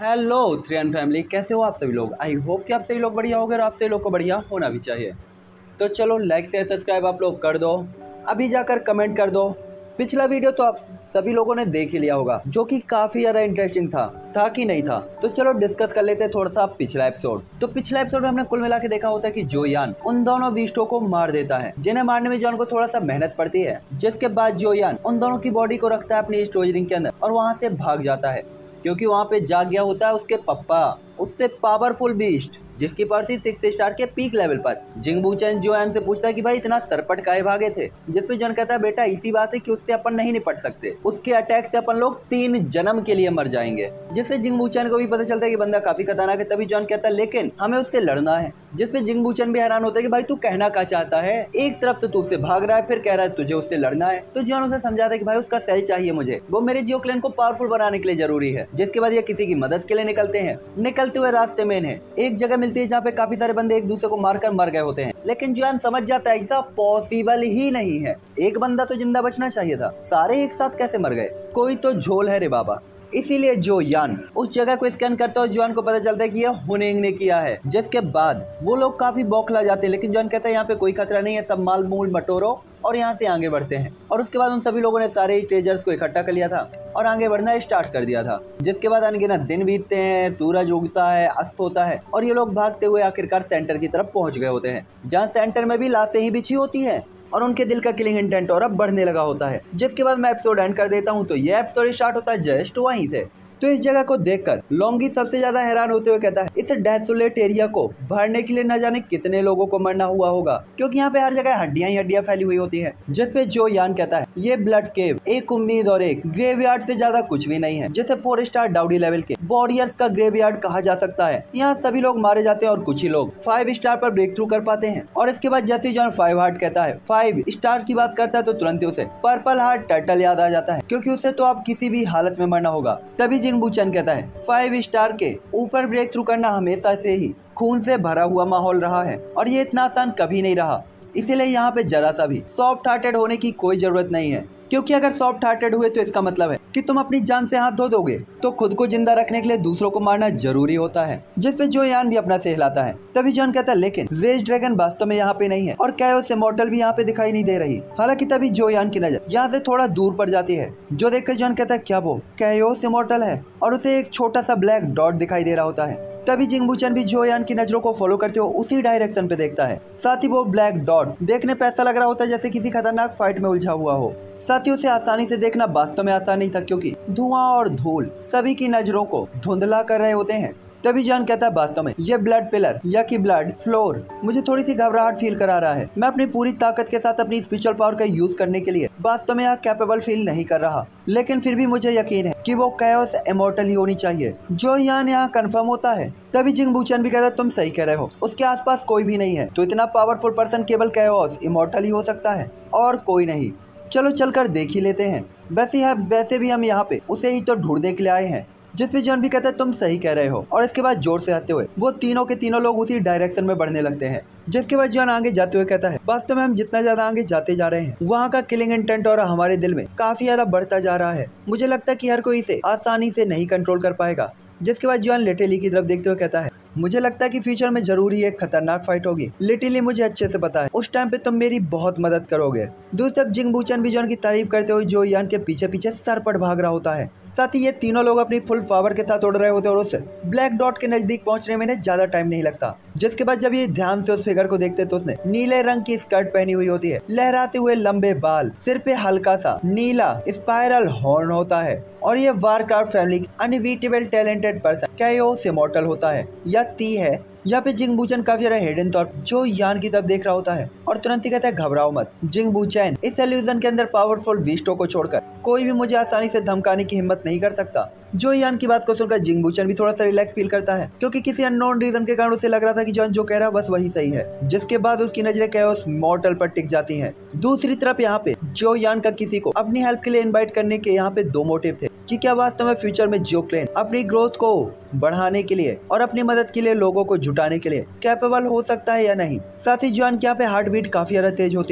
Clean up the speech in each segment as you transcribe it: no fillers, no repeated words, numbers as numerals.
Hello त्रियन family, कैसे हो आप सभी लोग। आई होप कि आप सभी लोग बढ़िया होगे और आप सभी लोग को बढ़िया होना भी चाहिए। तो चलो लाइक शेयर सब्सक्राइब आप लोग कर दो, अभी जाकर कमेंट कर दो। पिछला वीडियो तो आप सभी लोगों ने देख ही लिया होगा, जो कि काफ़ी ज़्यादा इंटरेस्टिंग था कि नहीं था। तो चलो डिस्कस कर लेते हैं थोड़ा सा पिछला एपिसोड। तो पिछला एपिसोड में हमने कुल मिला के देखा होता है कि जो यान उन दोनों बीस्टों को मार देता है, जिन्हें मारने में जॉन को थोड़ा सा मेहनत पड़ती है। जिसके बाद जो यान उन दोनों की बॉडी को रखता है अपनी स्टोरेज रिंग के अंदर और वहाँ से भाग जाता है, क्योंकि वहाँ पे जाग गया होता है उसके पप्पा, उससे पावरफुल बीस्ट जिसकी पावर थी 6 स्टार के पीक लेवल पर। जिंग बूचेन जोयान से पूछता है कि भाई इतना सरपट काहे भागे थे, जिस पे जॉन कहता है बेटा इसी बात है कि उससे अपन नहीं निपट सकते, उसके अटैक से अपन लोग 3 जन्म के लिए मर जाएंगे। जिससे जिंग बूचेन को भी पता चलता है कि बंदा काफी खतरनाक है। तभी जॉन कहता है लेकिन हमें उससे लड़ना है। जिसपे जिंग बूचेन भी हैरान होता है कि भाई तू कहना क्या चाहता है, एक तरफ तो तू उससे भाग रहा है, फिर कह रहा है तुझे उससे लड़ना है। तो जॉन उसे समझाता है कि भाई उसका सेल चाहिए मुझे, वो मेरे जियो क्लैन को पावरफुल बनाने के लिए जरूरी है। जिसके बाद ये किसी की मदद के लिए निकलते हैं। निकलते हुए रास्ते में इन्हें एक जगह मिलती है जहाँ पे काफी सारे बंदे एक दूसरे को मारकर मर गए होते हैं। लेकिन जॉन समझ जाता है ऐसा पॉसिबल ही नहीं है, एक बंदा तो जिंदा बचना चाहिए था, सारे एक साथ कैसे मर गए, कोई तो झोल है रे बाबा। इसीलिए जो यान उस जगह को स्कैन करता है, जॉन को पता चलता है कि यह हुनिंग ने किया है। जिसके बाद वो लोग काफी बौखला जाते हैं, लेकिन जॉन कहता है यहाँ पे कोई खतरा नहीं है, सब माल मूल बटोरो और यहाँ से आगे बढ़ते हैं। और उसके बाद उन सभी लोगों ने सारे ही ट्रेजर्स को इकट्ठा कर लिया था और आगे बढ़ना स्टार्ट कर दिया था। जिसके बाद अनगिनत दिन बीतते हैं, सूरज उगता है, अस्त होता है और ये लोग भागते हुए आखिरकार सेंटर की तरफ पहुंच गए होते हैं, जहाँ सेंटर में भी लाशें ही बिछी होती है और उनके दिल का किलिंग इंटेंट और अब बढ़ने लगा होता है। जिसके बाद मैं एपिसोड एंड कर देता हूँ। तो ये एपिसोड स्टार्ट होता है जस्ट वहीं से। तो इस जगह को देखकर लोंगी सबसे ज्यादा हैरान होते हुए कहता है इस डेसोलेट एरिया को भरने के लिए न जाने कितने लोगों को मरना हुआ होगा, क्योंकि यहाँ पे हर जगह हड्डियां ही हड्डियां फैली हुई होती है। जिसपे जो यान कहता है ये ब्लड केव एक उम्मीद और एक ग्रेवयार्ड से ज्यादा कुछ भी नहीं है, जिसे 4 स्टार डाउडी लेवल के वॉरियर्स का ग्रेवयार्ड कहा जा सकता है। यहाँ सभी लोग मारे जाते हैं और कुछ ही लोग 5 स्टार पर ब्रेक थ्रू कर पाते हैं। और इसके बाद जैसे जॉन 5 हार्ट कहता है 5 स्टार की बात करता है, तो तुरंत ही उसे पर्पल हार्ट टर्टल याद आ जाता है, क्योंकि उसे तो अब किसी भी हालत में मरना होगा। तभी जिंग बूचेन कहता है 5 स्टार के ऊपर ब्रेक थ्रू करना हमेशा से ही खून से भरा हुआ माहौल रहा है और ये इतना आसान कभी नहीं रहा। इसीलिए यहाँ पे जरा सा भी सॉफ्ट हार्टेड होने की कोई जरूरत नहीं है, क्योंकि अगर सॉफ्ट हार्टेड हुए तो इसका मतलब है कि तुम अपनी जान से हाथ धो दोगे। तो खुद को जिंदा रखने के लिए दूसरों को मारना जरूरी होता है। जिसपे जो यान भी अपना से हिलाता है। तभी जॉन कहता है लेकिन रेज ड्रैगन वास्तव में यहाँ पे नहीं है और कैओस इमॉर्टल भी यहाँ पे दिखाई नहीं दे रही। हालांकि तभी जो यान की नजर यहाँ से थोड़ा दूर पड़ जाती है, जो देखकर जॉन कहता है क्या वो कैओस इमॉर्टल है, और उसे एक छोटा सा ब्लैक डॉट दिखाई दे रहा होता है। तभी जिंग बूचेन भी जो यान की नजरों को फॉलो करते हुए उसी डायरेक्शन पे देखता है। साथ ही वो ब्लैक डॉट देखने पे ऐसा लग रहा होता है जैसे किसी खतरनाक फाइट में उलझा हुआ हो। साथ ही उसे आसानी से देखना वास्तव में आसान नहीं था, क्योंकि धुआं और धूल सभी की नजरों को धुंधला कर रहे होते हैं। तभी जॉन कहता है वास्तव में ये ब्लड पिलर या कि ब्लड फ्लोर मुझे थोड़ी सी घबराहट फील करा रहा है। मैं अपनी पूरी ताकत के साथ अपनी स्पिरिचुअल पावर का यूज करने के लिए वास्तव में यहाँ कैपेबल फील नहीं कर रहा, लेकिन फिर भी मुझे यकीन है कि वो कैओस इमॉर्टल ही होनी चाहिए। जो यहाँ कंफर्म होता है। तभी जिंग बूचेन भी कहता है तुम सही कह रहे हो, उसके आसपास कोई भी नहीं है, तो इतना पावरफुल पर्सन केवल कैओस इमॉर्टल ही हो सकता है और कोई नहीं। चलो चलकर देख ही लेते हैं। वैसे भी हम यहाँ पे उसे ही तो ढूंढने के लिए आए हैं। जिसपे जॉन भी कहता है तुम सही कह रहे हो, और इसके बाद जोर से हंसते हुए वो तीनों के तीनों लोग उसी डायरेक्शन में बढ़ने लगते हैं। जिसके बाद जॉन आगे जाते हुए कहता है वास्तव में हम जितना ज्यादा आगे जाते जा रहे हैं, वहाँ का किलिंग इंटेंट और हमारे दिल में काफी ज्यादा बढ़ता जा रहा है। मुझे लगता है कि हर कोई इसे आसानी से नहीं कंट्रोल कर पाएगा। जिसके बाद जॉन लिटिली की तरफ देखते हुए कहता है मुझे लगता है कि फ्यूचर में जरूरी एक खतरनाक फाइट होगी। लिटिली मुझे अच्छे से पता है उस टाइम पे तुम मेरी बहुत मदद करोगे। दूसरी तरफ जिंग बूचेन भी जॉन की तारीफ करते हुए जो यान के पीछे पीछे सरपट भाग रहा होता है। साथ ही ये तीनों लोग अपनी फुल पावर के साथ उड़ रहे होते हैं और उस ब्लैक डॉट के नजदीक पहुंचने में इन्हें ज्यादा टाइम नहीं लगता। जिसके बाद जब ये ध्यान से उस फिगर को देखते तो उसने नीले रंग की स्कर्ट पहनी हुई होती है, लहराते हुए लंबे बाल, सिर पे हल्का सा नीला स्पाइरल हॉर्न होता है और ये वारक्राफ्ट फैमिली की unbeatable talented person chaos immortal होता है या ती है। यहाँ पे जिंग बूचेन काफी ज्यादा हिडन तौर पर जो यान की तरफ देख रहा होता है और तुरंत ही कहता है घबराओ मत। जिंग बूचेन इस इल्यूजन के अंदर पावरफुल बीस्टों को छोड़कर कोई भी मुझे आसानी से धमकाने की हिम्मत नहीं कर सकता। जो यान की बात को सुनकर जिंग बूचेन भी थोड़ा सा रिलैक्स फील करता है, क्योंकि किसी अननोन रीजन के कारण उसे लग रहा था कि जॉन जो कह रहा है बस वही सही है। जिसके बाद उसकी नजरें कैओस इमॉर्टल पर टिक जाती हैं। दूसरी तरफ यहाँ पे जो यान का किसी को अपनी हेल्प के लिए इन्वाइट करने के यहाँ पे 2 मोटिव थे कि क्या वास्तव में फ्यूचर में जियो क्लैन अपनी ग्रोथ को बढ़ाने के लिए और अपनी मदद के लिए लोगों को जुटाने के लिए कैपेबल हो सकता है या नहीं। साथ ही जॉन के यहाँ पे हार्ट बीट काफी ज्यादा तेज होती है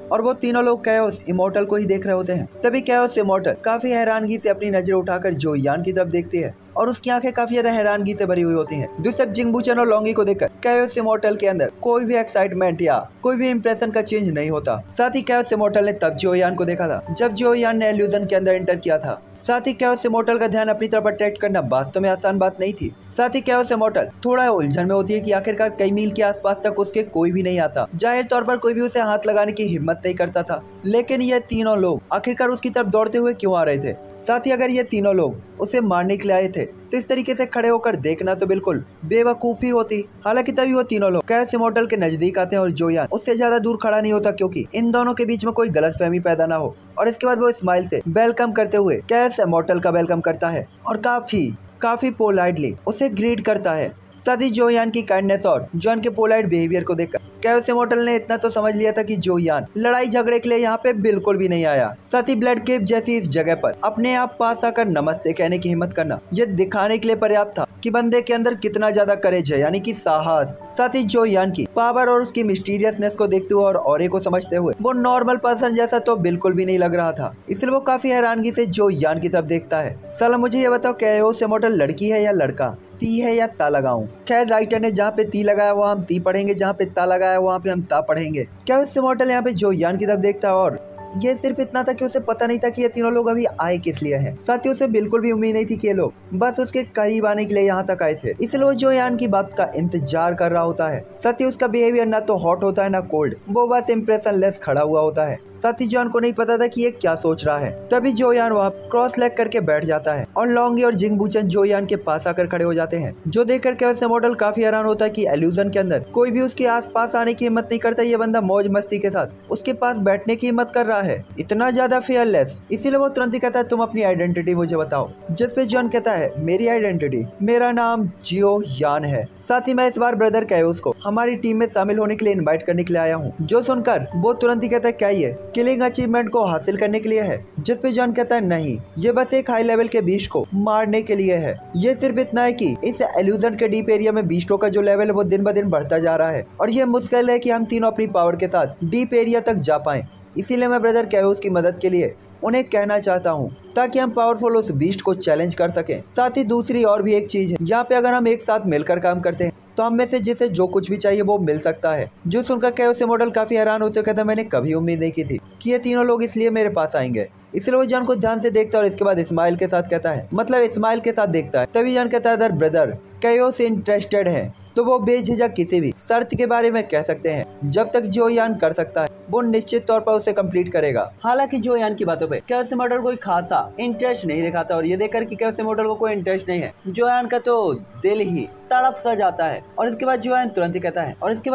और वो तीनों लोग कैओस इमोर्टल को ही देख रहे होते हैं। तभी कैओस इमोर्टल काफी हैरानगी से अपनी नजर उठाकर जो यान की तरफ देखती है और उसकी आंखें काफी ज्यादा हैरानगी से भरी हुई होती हैं। दूसरी तरफ जिंगबूचन और लॉन्गी को देखकर कैओस इमोर्टल के अंदर कोई भी एक्साइटमेंट या कोई भी इंप्रेशन का चेंज नहीं होता। साथ ही कैओस इमोर्टल ने तब जो यान को देखा था जब जो यान ने इल्यूजन के अंदर एंटर किया था। साथ ही कैओस इमोर्टल का ध्यान अपनी तरफ अट्रैक्ट करना वास्तव में आसान बात नहीं थी। साथ ही कैओस इमोर्टल थोड़ा उलझन में होती है कि आखिरकार कई मील के आसपास तक उसके कोई भी नहीं आता। जाहिर तौर पर कोई भी उसे हाथ लगाने की हिम्मत नहीं करता था, लेकिन ये तीनों लोग आखिरकार उसकी तरफ दौड़ते हुए क्यों आ रहे थे। साथ ही अगर ये तीनों लोग उसे मारने के लिए आए थे तो इस तरीके से खड़े होकर देखना तो बिल्कुल बेवकूफ़ी होती। हालांकि तभी वो तीनों लोग कैओस इमोर्टल के नजदीक आते हैं और जो यान उससे ज्यादा दूर खड़ा नहीं होता क्योंकि इन दोनों के बीच में कोई गलतफहमी पैदा ना हो। और इसके बाद वो स्माइल से वेलकम करते हुए कैओस इमोर्टल का वेलकम करता है और काफी पोलाइटली उसे ग्रीट करता है। साथ ही जो यान की काइंडनेस और जॉन के पोलाइट बिहेवियर को देखकर कैओस इमोर्टल ने इतना तो समझ लिया था कि जो यान लड़ाई झगड़े के लिए यहाँ पे बिल्कुल भी नहीं आया। साथ ही ब्लड केव जैसी इस जगह पर अपने आप पास आकर नमस्ते कहने की हिम्मत करना ये दिखाने के लिए पर्याप्त था कि बंदे के अंदर कितना ज्यादा करेज है, यानी कि साहस। साथ ही जो यान की पावर और उसकी मिस्टीरियसनेस को देखते हुए और ऑरे को समझते हुए वो नॉर्मल पर्सन जैसा तो बिल्कुल भी नहीं लग रहा था। इसलिए वो काफी हैरानगी से जो यान की तरफ देखता है। साला मुझे ये बताओ कैओस इमोर्टल लड़की है या लड़का, ती है या ता लगाऊं? खैर राइटर ने जहाँ पे ती लगाया वहाँ हम ती पढ़ेंगे, जहाँ पे ता लगाया वहाँ पे हम ता पढ़ेंगे। कैओस इमोर्टल यहाँ पे जो यान की तरफ देखता है और ये सिर्फ इतना था कि उसे पता नहीं था कि ये तीनों लोग अभी आए किस लिए हैं। साथ ही उसे बिल्कुल भी उम्मीद नहीं थी कि ये लोग बस उसके करीब आने के लिए यहाँ तक आए थे। इसलिए वो जो यान की बात का इंतजार कर रहा होता है। साथ ही उसका बिहेवियर ना तो हॉट होता है ना कोल्ड, वो बस इम्प्रेशन लेस खड़ा हुआ होता है। साथ ही जॉन को नहीं पता था कि ये क्या सोच रहा है। तभी जो यान वहाँ क्रॉस लेग करके बैठ जाता है और लॉन्गी और जिंगबूचन जो यान के पास आकर खड़े हो जाते हैं, जो देखकर कैओस इमोर्टल काफी हैरान होता है कि इल्यूजन के अंदर कोई भी उसके आसपास आने की हिम्मत नहीं करता। ये बंदा मौज मस्ती के साथ उसके पास बैठने की हिम्मत कर रहा है, इतना ज्यादा फियरलेस। इसीलिए वो तुरंत ही कहता है तुम अपनी आइडेंटिटी मुझे बताओ, जिस पे जॉन कहता है मेरी आइडेंटिटी, मेरा नाम जियो यान है। साथ ही मैं इस बार ब्रदर कैओस को हमारी टीम में शामिल होने के लिए इनवाइट करने के लिए आया हूँ। जो सुनकर वो तुरंत ही कहता है क्या ये किलिंग अचीवमेंट को हासिल करने के लिए है? जिस पे जॉन कहता है नहीं, ये बस एक हाई लेवल के बीस्ट को मारने के लिए है। ये सिर्फ इतना है कि इस इल्यूजन के डीप एरिया में बीस्टों का जो लेवल है वो दिन ब दिन बढ़ता जा रहा है और ये मुश्किल है कि हम तीनों अपनी पावर के साथ डीप एरिया तक जा पाएं। इसीलिए मैं ब्रदर कैओस की मदद के लिए उन्हें कहना चाहता हूँ ताकि हम पावरफुल उस बीस्ट को चैलेंज कर सकें। साथ ही दूसरी और भी एक चीज है, यहाँ पे अगर हम एक साथ मिलकर काम करते हैं तो हम में से जिसे जो कुछ भी चाहिए वो मिल सकता है। जो सुनकर कैओस इमोर्टल काफी हैरान होते हुए कहता है मैंने कभी उम्मीद नहीं की थी कि ये तीनों लोग इसलिए मेरे पास आएंगे। इसलिए वो जॉन को ध्यान से देखता है और इसके बाद स्माइल के साथ कहता है, मतलब स्माइल के साथ देखता है। तभी जॉन कहता है ब्रदर कैओस इंटरेस्टेड है तो वो बेझिझक किसी भी शर्त के बारे में कह सकते हैं। जब तक जो यान कर सकता है वो निश्चित तौर पर उसे कंप्लीट करेगा। हालांकि जो यान की बातों पे कैओस इमोर्टल कोई खासा इंटरेस्ट नहीं दिखाता और ये देखकर कि कैओस इमोर्टल को कोई इंटरेस्ट नहीं है, जो यान का तो दिल ही तड़प सा जाता है। और इसके बाद जो यान तुरंत ही कहता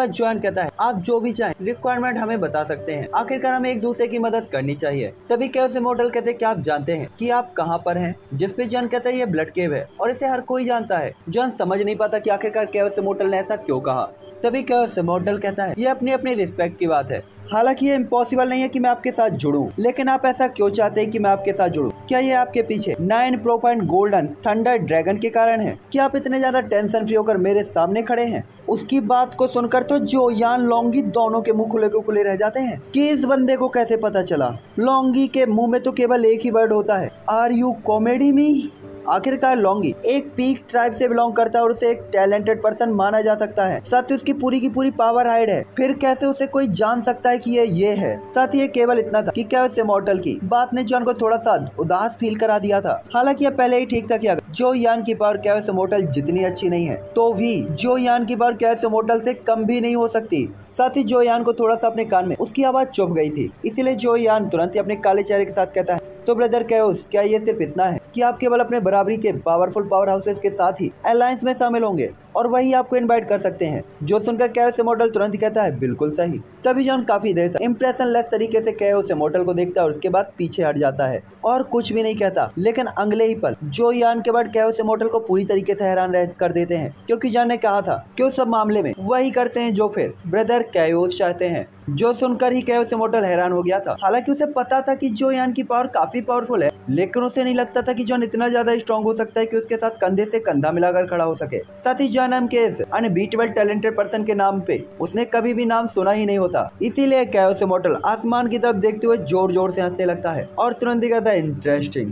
है आप जो भी चाहें रिक्वायरमेंट हमें बता सकते हैं, आखिरकार हमें एक दूसरे की मदद करनी चाहिए। तभी कैओस इमोर्टल कहते हैं क्या आप जानते हैं कि आप कहाँ पर हैं? जिस पे जॉन कहता है ये ब्लड केव है और इसे हर कोई जानता है। जॉन समझ नहीं पाता कि आखिरकार कैओस इमोर्टल ने ऐसा क्यों कहा। तभी कैओस इमोर्टल कहता है ये अपनी अपनी रिस्पेक्ट की बात है, हालांकि ये इम्पॉसिबल नहीं है कि मैं आपके साथ जुड़ूं, लेकिन आप ऐसा क्यों चाहते हैं कि मैं आपके साथ जुड़ूं? क्या ये आपके पीछे 9 प्रोपेंट गोल्डन थंडर ड्रैगन के कारण है? क्या आप इतने ज्यादा टेंशन फ्री होकर मेरे सामने खड़े हैं? उसकी बात को सुनकर तो जो यान लॉन्गी दोनों के मुंह खुले को खुले रह जाते हैं कि इस बंदे को कैसे पता चला। लॉन्गी के मुंह में तो केवल एक ही वर्ड होता है, आर यू कॉमेडी मी? आखिरकार लॉन्गी एक पीक ट्राइब से बिलोंग करता है और उसे एक टैलेंटेड पर्सन माना जा सकता है। साथ ही उसकी पूरी की पूरी पावर हाइड है, फिर कैसे उसे कोई जान सकता है कि ये है? साथ ही ये केवल इतना था कि कैओस इमोर्टल की बात ने जॉन को थोड़ा सा उदास फील करा दिया था। हालांकि यह पहले ही ठीक था कि अगर जो यान की पावर कैओस इमोर्टल जितनी अच्छी नहीं है तो भी जो यान की पावर कैओस इमोर्टल से कम भी नहीं हो सकती। साथ ही जो यान को थोड़ा सा अपने कान में उसकी आवाज चुभ गई थी, इसीलिए जो यान तुरंत ही अपने काले चेहरे के साथ कहता है तो ब्रदर कैओस क्या ये सिर्फ इतना है कि आप केवल अपने बराबरी के पावरफुल पावर हाउसेस के साथ ही अलायंस में शामिल होंगे और वही आपको इनवाइट कर सकते हैं? जो सुनकर कैओस इमोर्टल तुरंत ही कहता है बिल्कुल सही। तभी जॉन काफी देर तक इंप्रेशन लेस तरीके से कैओस इमोर्टल को देखता है और उसके बाद पीछे हट जाता है और कुछ भी नहीं कहता। लेकिन अगले ही पल जो यान के बाद कैओस इमोर्टल को पूरी तरीके से हैरान कर देते हैं, क्योंकि जॉन ने कहा था कि उस सब मामले में वही करते हैं जो फिर ब्रदर कैओस चाहते हैं। जो सुनकर ही कैओस इमोर्टल हैरान हो गया था। हालांकि उसे पता था कि जो यान की पावर काफी पावरफुल है, लेकिन उसे नहीं लगता था कि जॉन इतना ज्यादा स्ट्रांग हो सकता है कि उसके साथ कंधे से कंधा मिलाकर खड़ा हो सके। साथ ही जॉन जोया नाम के इस अनबीटेबल टैलेंटेड पर्सन के नाम पे उसने कभी भी नाम सुना ही नहीं होता। इसीलिए कैओस इमॉर्टल आसमान की तरफ देखते हुए जोर जोर से हंसने लगता है और तुरंत ही कहता है इंटरेस्टिंग।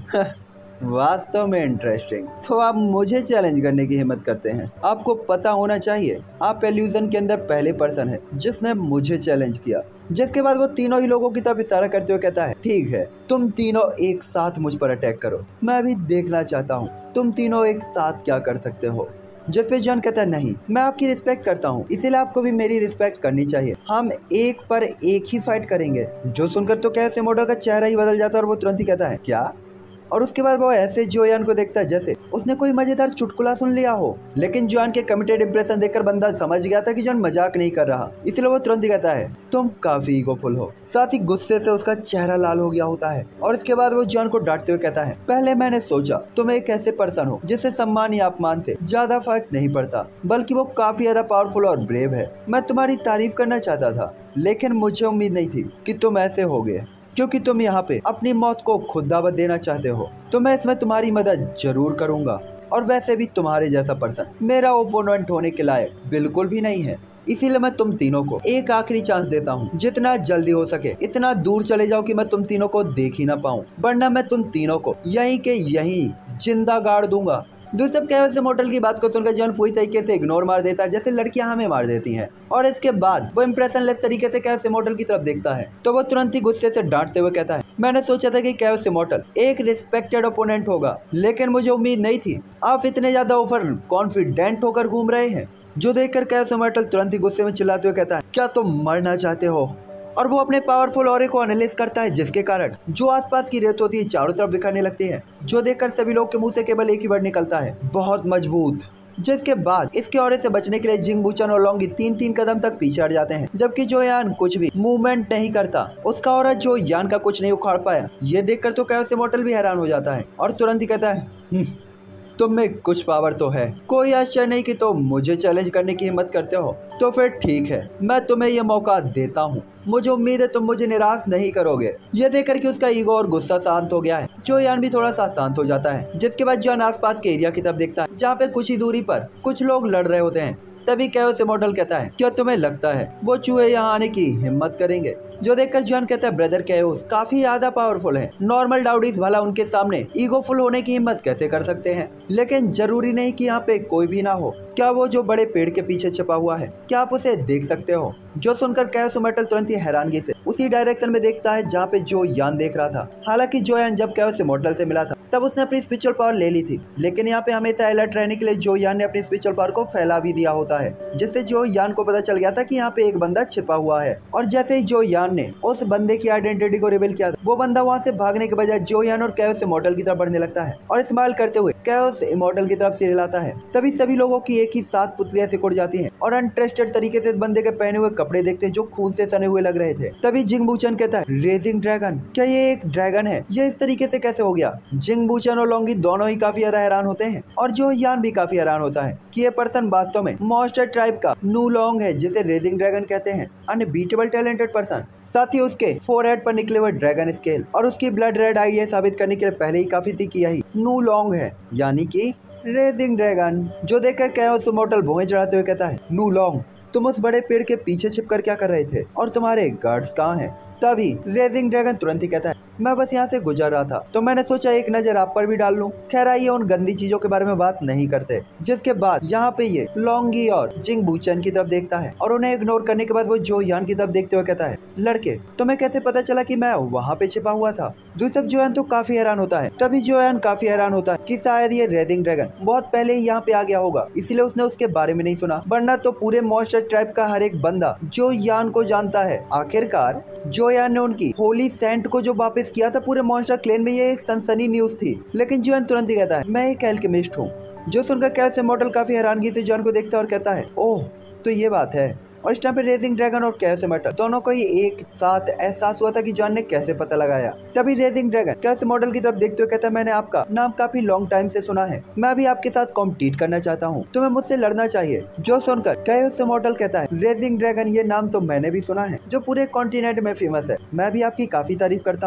वास्तव में इंटरेस्टिंग। तो आप मुझे चैलेंज करने की हिम्मत करते हैं। आपको पता होना चाहिए आप इल्यूजन के अंदर पहले पर्सन है जिसने मुझे चैलेंज किया। जिसके बाद वो तीनों ही लोगों की तरफ इशारा करते हुए कहता है ठीक है, तुम तीनों एक साथ मुझ पर अटैक करो, मैं भी देखना चाहता हूँ तुम तीनों एक साथ क्या कर सकते हो। जिस पे जॉन कहता है नहीं, मैं आपकी रिस्पेक्ट करता हूँ, इसीलिए आपको भी मेरी रिस्पेक्ट करनी चाहिए, हम एक पर एक ही फाइट करेंगे। जो सुनकर तो कैसे मॉडल का चेहरा ही बदल जाता है और वो तुरंत ही कहता है क्या। और उसके बाद वो ऐसे जोयान को देखता है जैसे उसने कोई मजेदार चुटकुला सुन लिया हो। लेकिन जोयान के कमिटेड इंप्रेशन देखकर बंदा समझ गया था कि जोयान मजाक नहीं कर रहा, इसलिए वो तुरंत ही कहता है तुम काफी ईगोफुल हो। साथ ही गुस्से से उसका चेहरा लाल हो गया होता है और इसके बाद वो जोयान को डांटते हुए कहता है पहले मैंने सोचा तुम एक ऐसे पर्सन हो जिससे सम्मान या अपमान से ज्यादा फर्क नहीं पड़ता, बल्कि वो काफी ज्यादा पावरफुल और ब्रेव है। मैं तुम्हारी तारीफ करना चाहता था, लेकिन मुझे उम्मीद नहीं थी कि तुम ऐसे होगे, क्योंकि तुम यहाँ पे अपनी मौत को खुद दावत देना चाहते हो। तो मैं इसमें तुम्हारी मदद जरूर करूंगा, और वैसे भी तुम्हारे जैसा पर्सन मेरा ओपोनेंट होने के लायक बिल्कुल भी नहीं है। इसीलिए मैं तुम तीनों को एक आखिरी चांस देता हूँ, जितना जल्दी हो सके इतना दूर चले जाओ कि मैं तुम तीनों को देख ही ना पाऊँ, वरना मैं तुम तीनों को यहीं के यहीं जिंदा गाड़ दूंगा। दूसरी तरफ कैओस इमॉर्टल की बात को सुनकर जॉन पूरी तरीके से इग्नोर मार देता है, जैसे लड़कियां हमें मार देती हैं। और इसके बाद वो इंप्रेशनलेस तरीके से कैओस इमॉर्टल की तरफ देखता है तो वो तुरंत ही गुस्से से डांटते हुए कहता है मैंने सोचा था कि कैओस इमॉर्टल एक रिस्पेक्टेड ओपोनेंट होगा, लेकिन मुझे उम्मीद नहीं थी आप इतने ज्यादा ओवर कॉन्फिडेंट होकर घूम रहे हैं। जो देखकर कैओस इमॉर्टल तुरंत ही गुस्से में चिल्लाते हुए कहता है क्या तुम मरना चाहते हो। और वो अपने पावरफुल ऑरे को एनालाइज करता है, जिसके कारण जो आसपास की रेत होती है चारों तरफ बिखरने लगती है। जो देखकर सभी लोग के मुंह से केवल एक ही वर्ड निकलता है बहुत मजबूत। जिसके बाद इसके ऑरे से बचने के लिए जिंग बूचन और लॉन्गी 3-3 कदम तक पीछे हट जाते हैं, जबकि जो यान कुछ भी मूवमेंट नहीं करता। उसका ऑरा जो यान का कुछ नहीं उखाड़ पाया। ये देखकर तो कैओस इमॉर्टल भी हैरान हो जाता है और तुरंत ही कहता है तुम में कुछ पावर तो है, कोई आश्चर्य नहीं कि तुम मुझे चैलेंज करने की हिम्मत करते हो। तो फिर ठीक है, मैं तुम्हें यह मौका देता हूँ, मुझे उम्मीद है तुम मुझे निराश नहीं करोगे। यह देखकर कि उसका ईगो और गुस्सा शांत हो गया है, जो यान भी थोड़ा सा शांत हो जाता है। जिसके बाद जॉन आसपास के एरिया की तरफ देखता है जहाँ पे कुछ ही दूरी पर कुछ लोग लड़ रहे होते हैं। तभी कैओस इमॉर्टल कहता है क्या तुम्हें लगता है वो चूहे यहाँ आने की हिम्मत करेंगे। जो देखकर जॉन कहता है ब्रदर कैओस काफी ज्यादा पावरफुल है, नॉर्मल डाउडीज भला उनके सामने ईगोफुल होने की हिम्मत कैसे कर सकते हैं। लेकिन जरूरी नहीं कि यहाँ पे कोई भी ना हो। क्या वो जो बड़े पेड़ के पीछे छिपा हुआ है, क्या आप उसे देख सकते हो। जो सुनकर कैओस इमॉर्टल तुरंत ही हैरानगी से उसी डायरेक्शन में देखता है जहाँ पे जो यान देख रहा था। हालांकि जो यान जब कैओस इमॉर्टल से मिला था तब उसने अपनी स्पिरिचुअल पावर ले ली थी, लेकिन यहाँ पे हमेशा अलर्ट रहने के लिए जो यान ने अपनी स्पिरिचुअल पावर को फैला भी दिया होता है, जिससे जो यान को पता चल गया था कि यहाँ पे एक बंदा छिपा हुआ है। और जैसे ही जो यान ने उस बंदे की आइडेंटिटी को रिवील किया, वो बंदा वहाँ से भागने के बजाय जो यान और कैओस इमॉर्टल की तरफ बढ़ने लगता है और इस्तेमाल करते हुए कैओस इमॉर्टल की तरफ से हिलाता है। तभी सभी लोगों की एक ही साथ पुतलियां सिकुड़ जाती हैं और अनट्रस्टेड तरीके से इस बंदे के पहने हुए कपड़े देखते हैं जो खून से सने हुए लग रहे थे। तभी जिंग बूचन कहता है रेजिंग ड्रैगन, क्या ये एक ड्रैगन है, ये इस तरीके से कैसे हो गया। जिंग बूचन और लॉन्गी दोनों ही काफी ज्यादा हैरान होते हैं और जो यान भी काफी हैरान होता है कि ये पर्सन वास्तव में मॉन्स्टर ट्राइब का नू लॉन्ग है, जिसे रेजिंग ड्रैगन कहते हैं, अनबीटेबल टैलेंटेड पर्सन। साथ ही उसके फोरहेड पर निकले हुए ड्रैगन स्केल और उसकी ब्लड रेड आई ये साबित करने के लिए पहले ही काफी थी कि यही नू लॉन्ग है, यानी कि रेजिंग ड्रैगन। जो देखकर कैओस इमॉर्टल भौहें चढ़ाते हुए कहता है नू लॉन्ग, तुम उस बड़े पेड़ के पीछे छिपकर क्या कर रहे थे और तुम्हारे गार्ड्स कहाँ हैं। तभी रेजिंग ड्रैगन तुरंत ही कहता है मैं बस यहाँ से गुजर रहा था तो मैंने सोचा एक नजर आप पर भी डाल लूं। खैर आइए उन गंदी चीजों के बारे में बात नहीं करते। जिसके बाद यहाँ पे ये लॉन्गी और जिंग बूचन की तरफ देखता है और उन्हें इग्नोर करने के बाद वो जो यान की तरफ देखते हुए कहता है लड़के तुम्हें कैसे पता चला कि मैं वहाँ पे छिपा हुआ था। दूसरी तरफ जोयान तो काफी हैरान होता है। तभी जोयान काफी हैरान होता है कि शायद ये रेजिंग ड्रैगन बहुत पहले ही यहाँ पे आ गया होगा, इसीलिए उसने उसके बारे में नहीं सुना, वरना तो पूरे मॉन्स्टर ट्राइब का हर एक बंदा जो यान को जानता है। आखिरकार जो यान ने उनकी होली सेंट को जो वापस किया था पूरे मॉन्स्टर क्लेन में, ये एक सनसनी न्यूज थी। लेकिन जोयान तुरंत ही कहता है मैं एक एल्केमिस्ट हूँ। जो सुनकर कैओस इमॉर्टल काफी हैरानगी से जॉन को देखता है और कहता है ओह तो ये बात है। और इस टाइम पे रेजिंग ड्रैगन और कैओस इमॉर्टल दोनों को ही एक साथ एहसास हुआ था कि जॉन ने कैसे पता लगाया। तभी रेजिंग ड्रैगन कैओस इमॉर्टल की तरफ देखते हुए कहता है मैंने आपका नाम काफी लॉन्ग टाइम से सुना है, मैं भी आपके साथ कॉम्पिटिट करना चाहता हूँ, तुम्हें मुझसे लड़ना चाहिए। जो सुनकर कैओस इमॉर्टल कहता है रेजिंग ड्रैगन, ये नाम तो मैंने भी सुना है, जो पूरे कॉन्टिनेंट में फेमस है, मैं भी आपकी काफी तारीफ करता हूँ।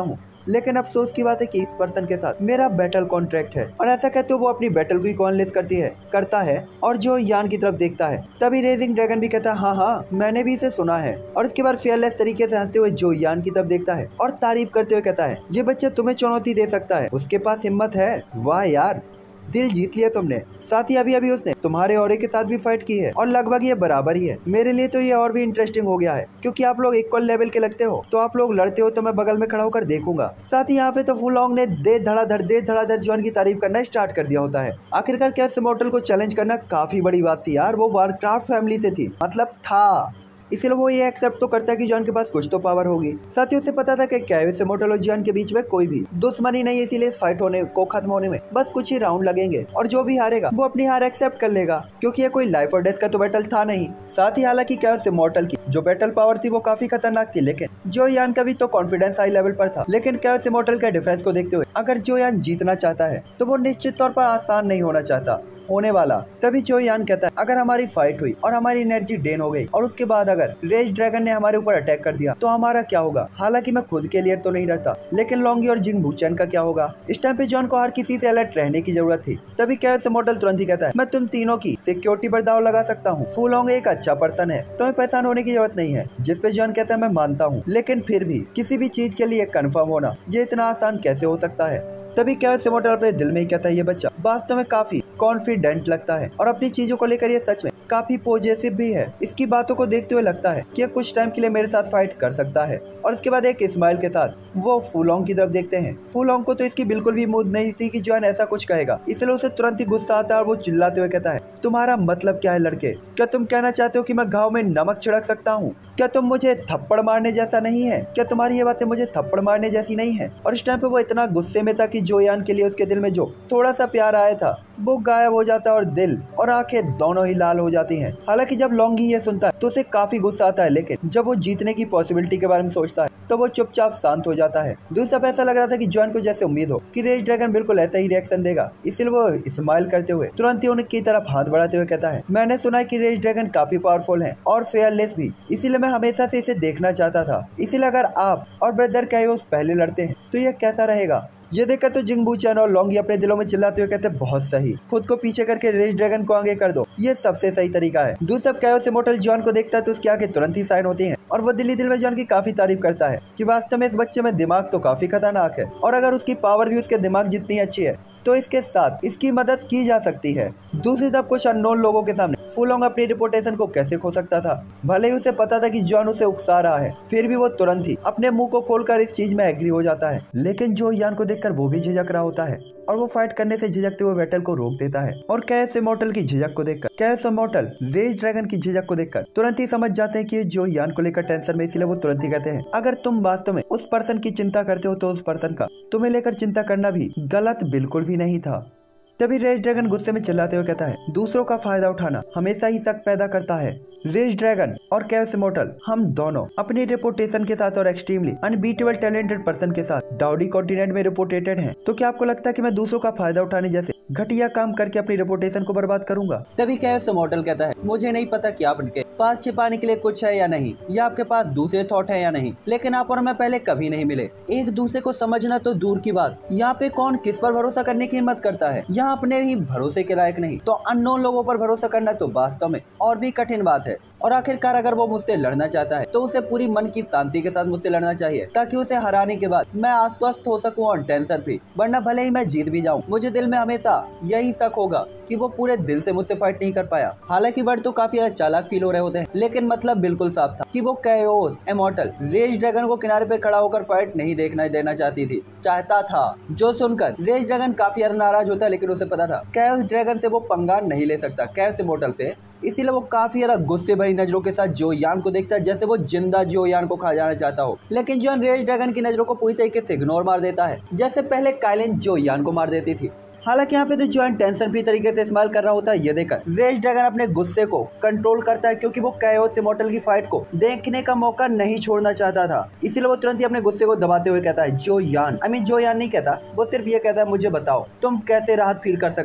लेकिन अफसोस की बात है कि इस पर्सन के साथ मेरा बैटल कॉन्ट्रैक्ट है। और ऐसा कहते हुए वो अपनी बैटल को कॉनलेस करता है और जो यान की तरफ देखता है। तभी रेजिंग ड्रैगन भी कहता है हाँ हाँ मैंने भी इसे सुना है। और इसके बाद फेयरलेस तरीके से हंसते हुए जो यान की तरफ देखता है और तारीफ करते हुए कहता है ये बच्चा तुम्हें चुनौती दे सकता है, उसके पास हिम्मत है। वाह यार, दिल जीत लिया तुमने। साथ ही अभी अभी उसने तुम्हारे औरे के साथ भी फाइट की है और लगभग ये बराबर ही है। मेरे लिए तो ये और भी इंटरेस्टिंग हो गया है क्योंकि आप लोग इक्वल लेवल के लगते हो। तो आप लोग लड़ते हो तो मैं बगल में खड़ा होकर देखूंगा। साथ ही यहाँ पे तो फुलॉन्ग ने दे धड़ाधड़ जॉन की तारीफ करना स्टार्ट कर दिया होता है। आखिरकार कैस इमॉर्टल को चैलेंज करना काफी बड़ी बात थी यार। वो वारक्राफ्ट फैमिली से थी, मतलब था, इसीलिए वो ये एक्सेप्ट तो करता है कि जॉन के पास कुछ तो पावर होगी। साथ ही उसे पता था कि कैविस इमॉर्टल और जॉन के बीच में कोई भी दुश्मनी नहीं है, इसीलिए इस फाइट को खत्म होने में बस कुछ ही राउंड लगेंगे और जो भी हारेगा वो अपनी हार एक्सेप्ट कर लेगा क्योंकि ये कोई लाइफ और डेथ का तो बैटल था नहीं। साथ ही हालांकि कैविस इमॉर्टल की जो बैटल पावर थी वो काफी खतरनाक थी, लेकिन जो यान का भी तो कॉन्फिडेंस हाई लेवल पर था। लेकिन कैविस इमॉर्टल के डिफेंस को देखते हुए अगर जो यान जीतना चाहता है तो वो निश्चित तौर पर आसान नहीं होने वाला। तभी जो यान कहता है अगर हमारी फाइट हुई और हमारी एनर्जी ड्रेन हो गई और उसके बाद अगर रेज ड्रैगन ने हमारे ऊपर अटैक कर दिया तो हमारा क्या होगा। हालांकि मैं खुद के लिए तो नहीं डरता, लेकिन लॉन्गी और जिंग बूचैन का क्या होगा। इस टाइम पे जॉन को हर किसी से अलर्ट रहने की जरूरत थी। तभी कैविस इमॉर्टल तुरंत ही कहता है मैं तुम तीनों की सिक्योरिटी पर दाव लगा सकता हूँ। फुलॉन्ग एक अच्छा पर्सन है, तुम्हें परेशान होने की जरूरत नहीं है। जिस पे जॉन कहता है मैं मानता हूँ, लेकिन फिर भी किसी भी चीज के लिए कंफर्म होना ये इतना आसान कैसे हो सकता है। तभी कैविस इमॉर्टल अपने दिल में ही कहता है ये बच्चा वास्तव में काफी कॉन्फिडेंट लगता है और अपनी चीजों को लेकर ये सच में काफी पॉजिटिव भी है। इसकी बातों को देखते हुए लगता है कि ये कुछ टाइम के लिए मेरे साथ फाइट कर सकता है। और इसके बाद एक स्माइल के साथ वो फुलॉन्ग की तरफ देखते हैं। फुलॉन्ग को तो इसकी बिल्कुल भी उम्मीद नहीं थी कि जॉन ऐसा कुछ कहेगा, इसलिए उसे तुरंत ही गुस्सा आता है और वो चिल्लाते हुए कहता है तुम्हारा मतलब क्या है लड़के? क्या तुम कहना चाहते हो कि मैं घाव में नमक छिड़क सकता हूँ? क्या तुम मुझे थप्पड़ मारने जैसा नहीं है? क्या तुम्हारी ये बातें मुझे थप्पड़ मारने जैसी नहीं है? और इस टाइम पे वो इतना गुस्से में था कि जोयान के लिए उसके दिल में जो थोड़ा सा प्यार आया था वो गायब हो जाता है और दिल और आंखें दोनों ही लाल हो जाती हैं। हालांकि जब लॉन्गी ये सुनता है तो उसे काफी गुस्सा आता है, लेकिन जब वो जीतने की पॉसिबिलिटी के बारे में सोचता है तो वो चुपचाप शांत हो जाता है। दूसरी तरफ ऐसा लग रहा था कि जॉन को जैसे उम्मीद हो कि रेज ड्रैगन बिल्कुल ऐसा ही रिएक्शन देगा, इसलिए वो स्माइल करते हुए तुरंत ही उनकी तरफ हाथ बढ़ाते हुए कहता है मैंने सुना है कि रेज ड्रैगन काफी पावरफुल है और फेयरलेस भी, इसीलिए मैं हमेशा से इसे देखना चाहता था। इसीलिए अगर आप और ब्रदर कैयोस पहले लड़ते हैं तो यह कैसा रहेगा? ये देखकर तो जिंग बूचैन और लॉन्गी अपने दिलों में चिल्लाते हुए कहते बहुत सही, खुद को पीछे करके रेज ड्रैगन को आगे कर दो, ये सबसे सही तरीका है। दूसरा कैयोस इमॉर्टल जॉन को देखता है तो उसकी आंखें तुरंत ही साइन होती हैं और वो दिल में जॉन की काफी तारीफ करता है कि वास्तव में इस बच्चे में दिमाग तो काफी खतरनाक है और अगर उसकी पावर भी उसके दिमाग जितनी अच्छी है तो इसके साथ इसकी मदद की जा सकती है। दूसरी तरफ कुछ अननोन लोगों के सामने फुलॉन्ग अपनी रिपुटेशन को कैसे खो सकता था। भले ही उसे पता था कि जॉन उसे उकसा रहा है, फिर भी वो तुरंत ही अपने मुंह को खोलकर इस चीज में एग्री हो जाता है। लेकिन जो यान को देखकर वो भी झिझक रहा होता है और वो फाइट करने से झिझकते हुए बैटल को रोक देता है। और कैस इमॉर्टल की झिझक को देखकर कैस इमॉर्टल रेज ड्रैगन की झिझक को देखकर तुरंत ही समझ जाते हैं कि जो यान को लेकर टेंशन में, इसीलिए वो तुरंत ही कहते हैं अगर तुम वास्तव में उस पर्सन की चिंता करते हो तो उस पर्सन का तुम्हें लेकर चिंता करना भी गलत बिल्कुल भी नहीं था। तभी रेज ड्रैगन गुस्से में चिल्लाते हुए कहता है दूसरों का फायदा उठाना हमेशा ही शक पैदा करता है। रेज ड्रैगन और कैविस इमॉर्टल हम दोनों अपनी रेपुटेशन के साथ और एक्सट्रीमली अनबीटेबल टैलेंटेड पर्सन के साथ डाउडी कॉन्टिनेंट में रेपुटेटेड हैं। तो क्या आपको लगता है कि मैं दूसरों का फायदा उठाने जैसे घटिया काम करके अपनी रेपुटेशन को बर्बाद करूंगा? तभी कैविस इमॉर्टल कहता है मुझे नहीं पता कि आपके पास छिपाने के लिए कुछ है या नहीं, या आपके पास दूसरे थॉट है या नहीं, लेकिन आप और मैं पहले कभी नहीं मिले। एक दूसरे को समझना तो दूर की बात, यहाँ पे कौन किस पर भरोसा करने की हिम्मत करता है। यहाँ अपने ही भरोसे के लायक नहीं तो अननोन लोगों पर भरोसा करना तो वास्तव में और भी कठिन बात है। और आखिरकार अगर वो मुझसे लड़ना चाहता है तो उसे पूरी मन की शांति के साथ मुझसे लड़ना चाहिए, ताकि उसे हराने के बाद मैं आश्वस्त हो सकूं और टेंशन फ्री। वरना भले ही मैं जीत भी जाऊं, मुझे दिल में हमेशा यही शक होगा कि वो पूरे दिल से मुझसे फाइट नहीं कर पाया। हालांकि वर्ड तो काफी चालाक फील हो रहे होते हैं, लेकिन मतलब बिल्कुल साफ था कि वो कैयोस इमॉर्टल रेज ड्रैगन को किनारे पे खड़ा होकर फाइट नहीं देखना देना चाहता था। जो सुनकर रेज ड्रैगन काफी नाराज होता है, लेकिन उसे पता था कैयोस ड्रैगन से वो पंगा नहीं ले सकता, कैयोस इमॉर्टल से। इसीलिए वो काफी गुस्से भरी नजरों के साथ जो यान को देखता है जैसे वो जिंदा जो यान को खा जाना चाहता हो। लेकिन जॉन रेज ड्रैगन की नजरों को पूरी तरीके से इग्नोर मार देता है, जैसे पहले काइलिन जो यान को मार देती थी। हालांकि यहाँ पे तो जॉन टेंशन फ्री तरीके से इस्तेमाल कर रहा होता है। ये देखकर रेज ड्रैगन अपने गुस्से को कंट्रोल करता है, क्योंकि वो कैयोस इमॉर्टल की फाइट को देखने का मौका नहीं छोड़ना चाहता था। इसीलिए वो तुरंत ही अपने गुस्से को दबाते हुए कहता है जो यान नहीं कहता, वो सिर्फ ये कहता है मुझे बताओ तुम कैसे राहत फील कर सकते हो।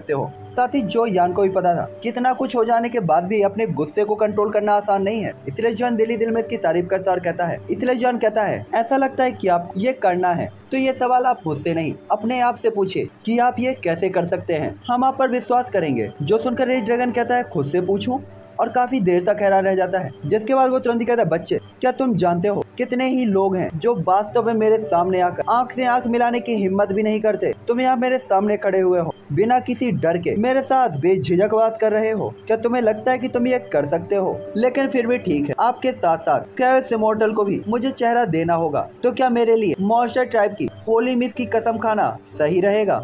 साथ ही जो यान को भी पता था कितना कुछ हो जाने के बाद भी अपने गुस्से को कंट्रोल करना आसान नहीं है, इसलिए जॉन दिल ही दिल में इसकी तारीफ करता और कहता है, इसलिए जॉन कहता है, ऐसा लगता है कि आप ये करना है तो ये सवाल आप मुझसे नहीं अपने आप से पूछे कि आप ये कैसे कर सकते हैं, हम आप पर विश्वास करेंगे। जो सुनकर रेड ड्रैगन कहता है, खुद से पूछूं, और काफी देर तक हैरान रह जाता है। जिसके बाद वो तुरंत ही कहता है, बच्चे क्या तुम जानते हो कितने ही लोग हैं जो वास्तव में मेरे सामने आकर आंख से आंख मिलाने की हिम्मत भी नहीं करते। तुम यहाँ मेरे सामने खड़े हुए हो, बिना किसी डर के मेरे साथ बेझिझक बात कर रहे हो। क्या तुम्हें लगता है कि तुम ये कर सकते हो? लेकिन फिर भी ठीक है, आपके साथ साथ कैओस इमॉर्टल को भी मुझे चेहरा देना होगा। तो क्या मेरे लिए मॉन्स्टर ट्राइब की होली मिस की कसम खाना सही रहेगा?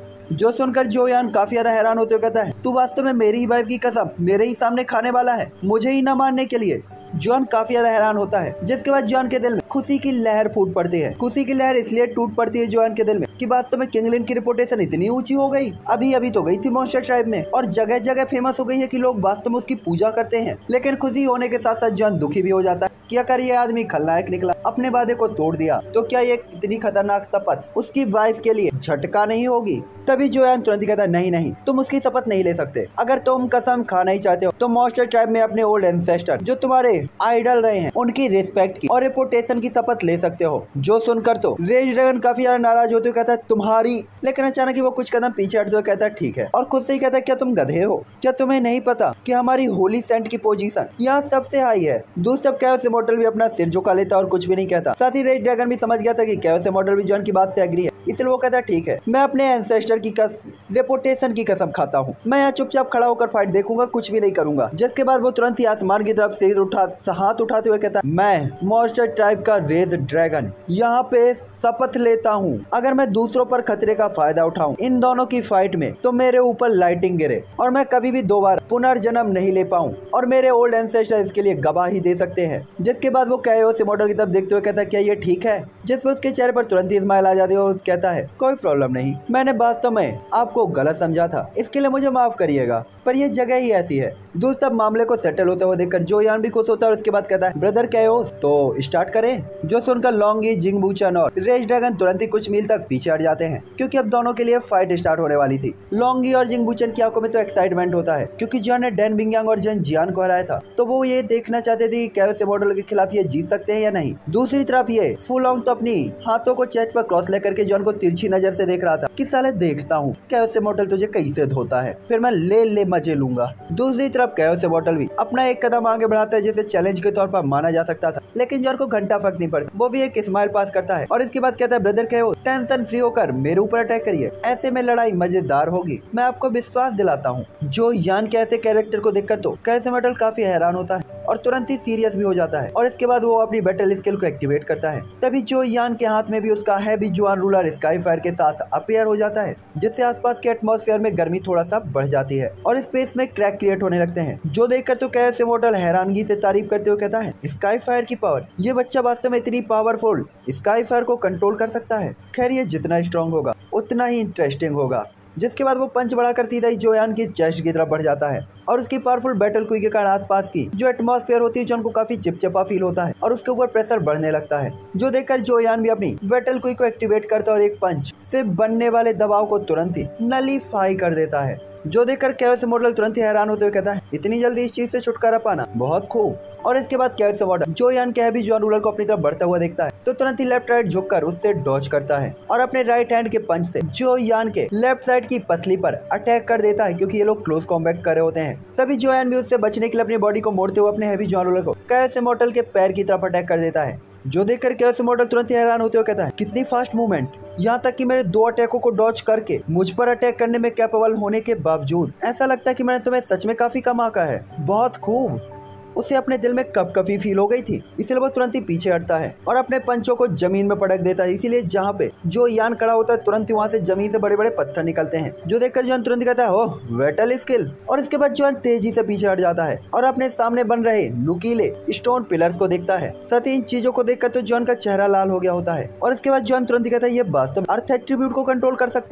जो सुनकर जो यान काफी ज्यादा हैरान होते हुए कहता है, तू वास्तव में मेरी ही वाइफ की कसम मेरे ही सामने खाने वाला है, मुझे ही न मानने के लिए? जॉन काफी ज्यादा हैरान होता है। जिसके बाद जॉन के दिल में खुशी की लहर फूट पड़ती है। खुशी की लहर इसलिए टूट पड़ती है जॉन के दिल में कि वास्तव में किंगलिन की रिपुटेशन इतनी ऊंची हो गई, अभी अभी तो गई थी मॉन्स्टर ट्राइब में और जगह जगह फेमस हो गई है कि लोग वास्तव में उसकी पूजा करते हैं। लेकिन खुशी होने के साथ साथ जॉन दुखी भी हो जाता है कि अगर ये आदमी खलनायक निकला, अपने वादे को तोड़ दिया, तो क्या ये इतनी खतरनाक शपथ उसकी वाइफ के लिए झटका नहीं होगी? तभी जोयान तुरंत कहता है, नहीं नहीं, तुम उसकी शपथ नहीं ले सकते। अगर तुम कसम खाना ही चाहते हो तो मॉन्स्टर ट्राइब में अपने ओल्ड एंसेस्टर जो तुम्हारे आइडल रहे हैं उनकी रिस्पेक्ट की और रेपुटेशन की शपथ ले सकते हो। जो सुनकर तो रेज ड्रैगन काफी ज्यादा नाराज होते हुए कहता है, तुम्हारी। लेकिन अचानक ही वो कुछ कदम पीछे हटते हुए कहता है, ठीक है, और खुद से ही कहता है, क्या तुम गधे हो? क्या तुम्हें नहीं पता कि हमारी होली सेंट की पोजीशन यहाँ सबसे हाई है? दूसरी तरफ कैओस इमॉर्टल भी अपना सिर झुका लेता और कुछ भी नहीं कहता। साथ ही रेज ड्रैगन भी समझ गया था कि कैओस इमॉर्टल भी जॉन की बात से एग्री है, इसलिए वो कहता है, ठीक है, मैं अपने एंसेस्टर की रेपुटेशन की कसम खाता हूँ, मैं यहाँ चुपचाप खड़ा होकर फाइट देखूंगा, कुछ भी नहीं करूंगा। जिसके बाद वो तुरंत ही आसमान की तरफ सिर हाथ उठाते हुए कहता है, मैं मॉन्स्टर ट्राइब का रेज ड्रैगन यहाँ पे शपथ लेता हूँ, अगर मैं दूसरों पर खतरे का फायदा उठाऊं इन दोनों की फाइट में तो मेरे ऊपर लाइटिंग गिरे और मैं कभी भी दोबारा पुनर्जन्म नहीं ले पाऊं और मेरे ओल्ड एंसेस्टर इसके लिए गवाही दे सकते हैं। जिसके बाद वो कैओस इमॉर्टल की तरफ देखते हुए कहता है, क्या ये ठीक है? जिस पर उसके चेहरे पर तुरंत ही स्माइल आ जाती है और कहता है, कोई प्रॉब्लम नहीं, मैंने वास्तव में आपको गलत समझा था, इसके लिए मुझे माफ करिएगा, पर यह जगह ही ऐसी है। दूसरा मामले को सेटल होते हुए देखकर जोयान भी खुश होता है और उसके बाद कहता है, ब्रदर कैओस, तो स्टार्ट करें? जो सुनकर लॉन्गी, जिंगबूचन और रेज ड्रैगन तुरंत ही कुछ मील तक पीछे हट जाते हैं क्योंकि अब दोनों के लिए फाइट स्टार्ट होने वाली थी। लॉन्गी और जिंगबूचन की आंखों में तो एक्साइटमेंट होता है क्योंकि जॉन ने डैन बिंगयांग और जन जियान को हराया था, तो वो ये देखना चाहते थे कि कैओस इमॉर्टल के खिलाफ ये जीत सकते हैं या नहीं। दूसरी तरफ ये फुलॉन्ग तो अपनी हाथों को चेस्ट पर क्रॉस लेकर के जॉन को तिरछी नजर से देख रहा था कि साले देखता हूँ कैओस इमॉर्टल तुझे कैसे धोता है, फिर मैं ले मजे लूंगा। दूसरी तरफ कैओस इमॉर्टल भी अपना एक कदम आगे बढ़ाता है जिसे चैलेंज के तौर पर माना जा सकता था, लेकिन जॉन को घंटा फर्क नहीं पड़ता। वो भी एक स्माइल पास करता है और इसके बाद कहता है, ब्रदर कैओस, टेंशन फ्री होकर मेरे ऊपर अटैक करिए, ऐसे में लड़ाई मजेदार होगी, मैं आपको विश्वास दिलाता हूँ। जो यान के ऐसे कैरेक्टर को देखकर तो कैओस इमॉर्टल काफी हैरान होता है और तुरंत ही सीरियस भी हो जाता है और इसके बाद वो अपनी बैटल स्किल को एक्टिवेट करता है। तभी जो यान के हाथ में भी उसका हैवी जुआन रूलर स्काई फायर के साथ अपीयर हो जाता है, जिससे आसपास के एटमॉस्फेयर में गर्मी थोड़ा सा बढ़ जाती है और स्पेस में क्रैक क्रिएट होने लगते हैं। जो देखकर तो कैओस इमॉर्टल हैरानगी से तारीफ करते हुए कहता है, स्काई फायर की पावर, ये बच्चा वास्तव में इतनी पावरफुल स्काई फायर को कंट्रोल कर सकता है। खैर, ये जितना स्ट्रॉन्ग होगा उतना ही इंटरेस्टिंग होगा। जिसके बाद वो पंच बढ़ाकर सीधा ही जोयान की चेस्ट की तरफ बढ़ जाता है और उसकी पावरफुल बैटल क्विक के कारण आसपास की जो एटमॉस्फेयर होती है जॉन को काफी चिपचिपा फील होता है और उसके ऊपर प्रेशर बढ़ने लगता है। जो देखकर जोयान भी अपनी बैटल क्विक को एक्टिवेट करता है और एक पंच से बनने वाले दबाव को तुरंत ही नलीफाई कर देता है। जो देखकर कैओस इमॉर्टल तुरंत ही हैरान होते हुए कहता है, इतनी जल्दी इस चीज से छुटकारा पाना बहुत खूब। और इसके बाद कैओस इमॉर्टल जो यान के हैवी जुआन रूलर को अपनी तरफ बढ़ता हुआ देखता है तो तुरंत ही लेफ्ट राइट झुककर उससे डॉज करता है और अपने राइट हैंड के पंच से जो यान के लेफ्ट साइड की पसली पर अटैक कर देता है क्योंकि ये लोग क्लोज कॉम्बैट कर रहे होते हैं। तभी जो यान भी उससे बचने के लिए अपनी बॉडी को मोड़ते हुए अपने हैवी जुआन रूलर को कैओस इमॉर्टल के पैर की तरफ अटैक कर देता है। जो देखकर कैओस इमॉर्टल तुरंत ही हैरान होते हुए कहता है, कितनी फास्ट मूवमेंट, यहाँ तक कि मेरे 2 अटैकों को डॉज करके मुझ पर अटैक करने में कैपेबल होने के बावजूद ऐसा लगता है कि मैंने तुम्हें सच में काफी कम आंका है। बहुत खूब। उसे अपने दिल में कपकपी फील हो गई थी, इसलिए वो तुरंत ही पीछे हटता है और अपने पंचों को जमीन में पटक देता है। इसीलिए जहाँ पे जो यान खड़ा होता है तुरंत ही वहाँ से जमीन से बड़े बड़े पत्थर निकलते हैं। जो देखकर जॉन तुरंत कहता है, ओह वेटल स्किल। और इसके बाद जॉन तेजी से पीछे हट जाता है और अपने सामने बन रहे नुकीले स्टोन पिलर्स को देखता है। साथ ही इन चीजों को देखकर तो जॉन का चेहरा लाल हो गया होता है और इसके बाद जॉन तुरंत कहता है, ये वास्तव में अर्थ एट्रीब्यूट को कंट्रोल कर सकता है।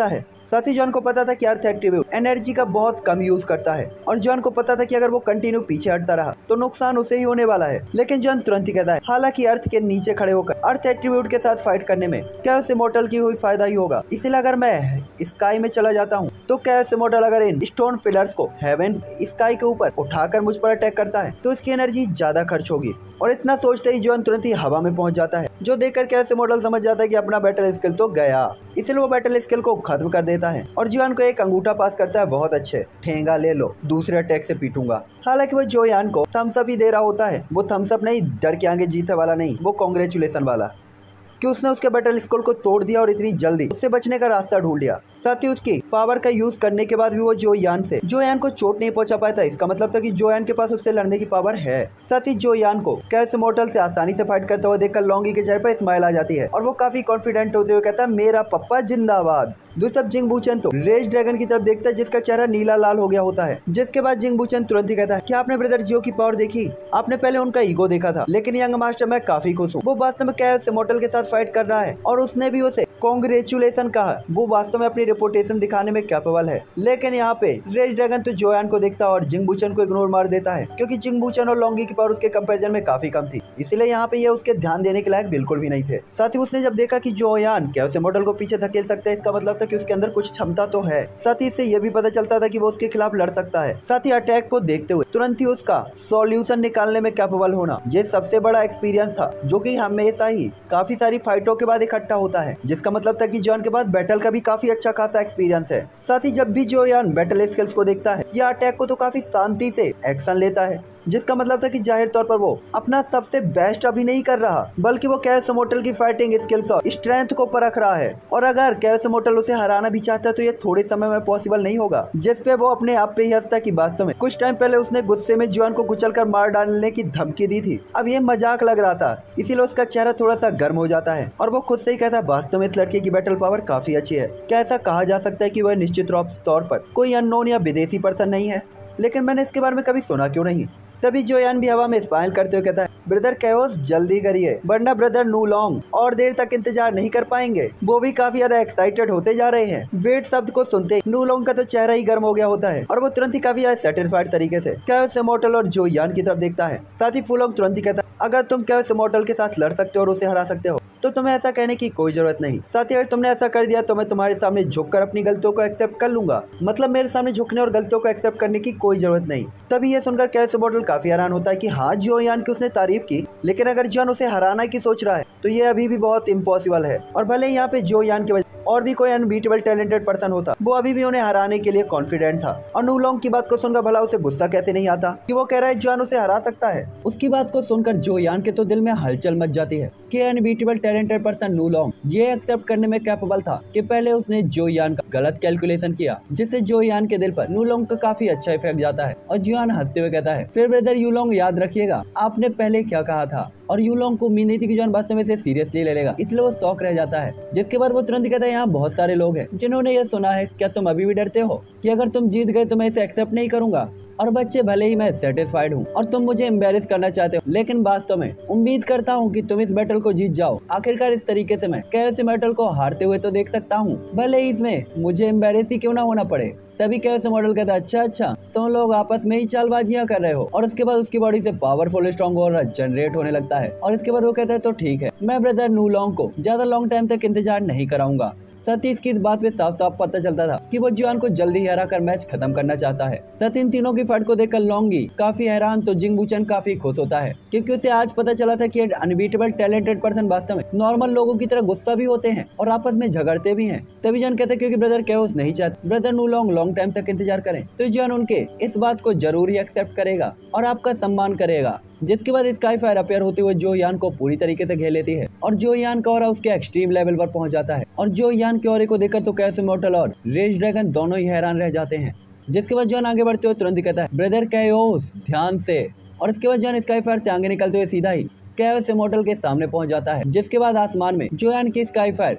साथ ही जॉन को पता था कि अर्थ एट्रीब्यूट एनर्जी का बहुत कम यूज करता है और जॉन को पता था कि अगर वो कंटिन्यू पीछे हटता रहा तो नुकसान उसे ही होने वाला है। लेकिन जॉन तुरंत ही कहता है हालांकि अर्थ के नीचे खड़े होकर अर्थ एट्रीब्यूट के साथ फाइट करने में कैओस इमॉर्टल की हुई फायदा ही होगा, इसलिए अगर मैं स्काई में चला जाता हूँ तो कैओस इमॉर्टल अगर इन स्टोन पिलर्स को हेवन स्काई के ऊपर उठाकर मुझ पर अटैक करता है तो इसकी एनर्जी ज्यादा खर्च होगी। और इतना सोचते ही जॉन तुरंत ही हवा में पहुंच जाता है, जो देखकर कैओस इमॉर्टल समझ जाता है कि अपना बैटल स्किल तो गया, इसलिए वो बैटल स्किल को खत्म कर देता है और जॉन को एक अंगूठा पास करता है, बहुत अच्छे, ठेंगा ले लो, दूसरे अटैक से पीटूंगा। हालांकि वो जोयान को थम्स अप ही दे रहा होता है, वो थम्स अप नहीं, डर के आगे जीते वाला नहीं, वो कांग्रेचुलेशन वाला, कि उसने उसके बैटल स्किल को तोड़ दिया और इतनी जल्दी उससे बचने का रास्ता ढूंढ लिया। साथ ही उसकी पावर का यूज करने के बाद भी वो जोयान को चोट नहीं पहुंचा पाया था, इसका मतलब था कि जोयान के पास उससे लड़ने की पावर है। साथ ही जोयान को कैओस इमॉर्टल से आसानी से फाइट करते हुए देखकर लॉन्गी के चेहरे पर स्माइल आ जाती है और वो काफी कॉन्फिडेंट होते हुए कहता है मेरा पप्पा जिंदाबाद। दूसरी तरफ जिंग बूचेन तो रेज ड्रैगन की तरफ देखता है जिसका चेहरा नीला लाल हो गया होता है, जिसके बाद जिंग बूचेन तुरंत ही कहता है कि आपने ब्रदर जियो की पावर देखी, आपने पहले उनका ईगो देखा था, लेकिन यंग मास्टर मैं काफी खुश हूँ, वो वास्तव में कैओस इमॉर्टल के साथ फाइट कर रहा है और उसने भी उसे कांग्रेचुलेशन कहा, वो वास्तव में अपनी रेपुटेशन दिखाने में कैपेबल है। लेकिन यहाँ पे रेज ड्रैगन तो जोयान को देखता है और जिंग बूचेन को इग्नोर मार देता है, क्योंकि जिंग बूचेन और लॉन्गी की पावर उसके कंपैरिजन में काफी कम थी, इसलिए यहाँ पे ये उसके ध्यान देने के लायक बिल्कुल भी नहीं थे। साथ ही उसने जब देखा कि जोयान कैओस इमॉर्टल को पीछे धकेल सकता है, इसका मतलब था कि उसके अंदर कुछ क्षमता तो है। साथ ही इससे यह भी पता चलता था कि वो उसके खिलाफ लड़ सकता है। साथ ही अटैक को देखते हुए तुरंत ही उसका सॉल्यूशन निकालने में कैपेबल होना, ये सबसे बड़ा एक्सपीरियंस था जो कि हमेशा ही काफी सारी फाइटों के बाद इकट्ठा होता है, जिसका मतलब था कि जॉन के पास बैटल का भी काफी अच्छा खासा एक्सपीरियंस है। साथ ही जब भी जोयान बैटल स्किल्स को देखता है या अटैक को तो काफी शांति से एक्शन लेता है, जिसका मतलब था कि जाहिर तौर पर वो अपना सबसे बेस्ट अभी नहीं कर रहा, बल्कि वो कैओस इमॉर्टल की फाइटिंग स्किल्स और स्ट्रेंथ को परख रहा है। और अगर कैओस इमॉर्टल उसे हराना भी चाहता है तो ये थोड़े समय में पॉसिबल नहीं होगा, जिस पे वो अपने आप पे ही हंसता कि वास्तव में कुछ टाइम पहले उसने गुस्से में जॉन को कुचलकर मार डालने की धमकी दी थी, अब ये मजाक लग रहा था, इसीलिए उसका चेहरा थोड़ा सा गर्म हो जाता है और वो खुद से ही कहता है वास्तव में इस लड़के की बैटल पावर काफी अच्छी है। क्या ऐसा कहा जा सकता है कि वह निश्चित तौर पर कोई अननोन या विदेशी पर्सन नहीं है, लेकिन मैंने इसके बारे में कभी सुना क्यों नहीं। तभी जोयान भी हवा में स्माइल करते हुए कहता है ब्रदर कैओस जल्दी करिए, वरना ब्रदर नूलोंग और देर तक इंतजार नहीं कर पाएंगे। वो भी काफी ज्यादा एक्साइटेड होते जा रहे हैं। वेट शब्द को सुनते नूलोंग का तो चेहरा ही गर्म हो गया होता है और वो तुरंत ही काफी ज्यादा सेटिस्फाइड तरीके से कैओस इमॉर्टल और जोयान की तरफ देखता है। साथ ही फुलोंग तुरंत ही कहता है अगर तुम कैओस इमॉर्टल के साथ लड़ सकते हो और उसे हरा सकते हो तो तुम्हें ऐसा कहने की कोई जरूरत नहीं। साथ ही अगर तुमने ऐसा कर दिया तो मैं तुम्हारे सामने झुककर अपनी गलतियों को एक्सेप्ट कर लूंगा, मतलब मेरे सामने झुकने और गलतियों को एक्सेप्ट करने की कोई जरूरत नहीं। तभी ये सुनकर कैओस इमॉर्टल काफी हैरान होता है कि हाँ जोयान की उसने तारीफ की, लेकिन अगर जॉन उसे हराना की सोच रहा है तो ये अभी भी बहुत इम्पॉसिबल है। और भले यहाँ पे जोयान की वजह और भी कोई अनबीटेबल टैलेंटेड पर्सन होता, वो अभी भी उन्हें हराने के लिए कॉन्फिडेंट था। और नूलोंग की बात को सुनकर भला उसे गुस्सा कैसे नहीं आता कि वो कह रहा है जॉन उसे हरा सकता है। उसकी बात को सुनकर जोयान के तो दिल में हलचल मच जाती है कि अनबीटेबल टैलेंटेड पर्सन नूलोंग ये एक्सेप्ट करने में कैपेबल था कि पहले उसने जोयान का गलत कैलकुलेशन किया, जिससे जोयान के दिल पर नूलोंग का काफी अच्छा इफेक्ट जाता है। और जोयान हंसते हुए कहता है फिर ब्रदर यूलोंग याद रखिएगा आपने पहले क्या कहा था। और यूलोंग को उम्मीद नहीं थी कि जॉन वास्तव में इसे सीरियसली ले लेगा, इसलिए वो शॉक रह जाता है। जिसके बाद वो तुरंत कहता है यहाँ बहुत सारे लोग हैं जिन्होंने ये सुना है, क्या तुम अभी भी डरते हो कि अगर तुम जीत गए तो मैं इसे एक्सेप्ट नहीं करूंगा। और बच्चे भले ही मैं सेटिस्फाइड हूँ और तुम मुझे एम्बेरस करना चाहते हो, लेकिन वास्तव में उम्मीद करता हूँ कि तुम इस बैटल को जीत जाओ। आखिरकार इस तरीके से मैं कैओस इमॉर्टल को हारते हुए तो देख सकता हूँ, भले ही इसमें मुझे एम्बेरस ही क्यों ना होना पड़े। तभी कैओस इमॉर्टल कहता है अच्छा तुम लोग आपस में ही चालबाजियां कर रहे हो। और उसके बाद उसकी बॉडी से पावरफुल स्ट्रॉन्ग और जनरेट होने लगता है। और इसके बाद वो कहता है तो ठीक है, मैं ब्रदर नूलोंग को ज्यादा लॉन्ग टाइम तक इंतजार नहीं कराऊंगा। साथ ही इसकी इस बात पे साफ साफ पता चलता था कि वो जॉन को जल्दी ही हरा कर मैच खत्म करना चाहता है। साथ इन तीनों की फाइट को देखकर लॉन्गी काफी हैरान तो जिंग बूचेन काफी खुश होता है, क्योंकि उसे आज पता चला था कि अनबीटेबल टैलेंटेड पर्सन वास्तव में नॉर्मल लोगों की तरह गुस्सा भी होते हैं और आपस में झगड़ते भी हैं। तभी जॉन कहते हैं क्योंकि ब्रदर कैओस नहीं चाहते ब्रदर नूलोंग लॉन्ग टाइम तक इंतजार करें, तो जॉन उनके इस बात को जरूर ही एक्सेप्ट करेगा और आपका सम्मान करेगा। जिसके बाद स्काई फायर अपेयर होते हुए जोयान को पूरी तरीके से घेर लेती है और जोयान का ऑरा उसके एक्सट्रीम लेवल पर पहुंच जाता है। और जोयान के ऑरे को देखकर तो कैओस इमॉर्टल और रेज ड्रैगन दोनों ही हैरान रह जाते हैं। जिसके बाद जॉन आगे बढ़ते हुए तुरंत कहता है ब्रदर कैओस ध्यान से। और इसके बाद जॉन स्काई फायर से आगे निकलते हुए सीधा ही कैओस इमॉर्टल के सामने पहुंच जाता है। जिसके बाद आसमान में जोयान की sky fire